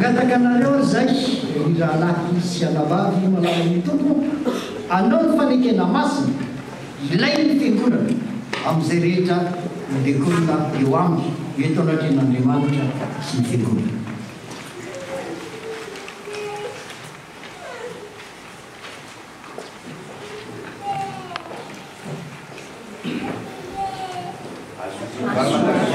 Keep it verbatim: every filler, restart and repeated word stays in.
mangataka anareo zay irahalahy sy alavavy malala ny tompoko anao ny fanekena masina ilay ny fiangonana amin'izay rehetra ndekolona eo aminy eto anatren'Andriamanitra sy ny fiangonana. Amen.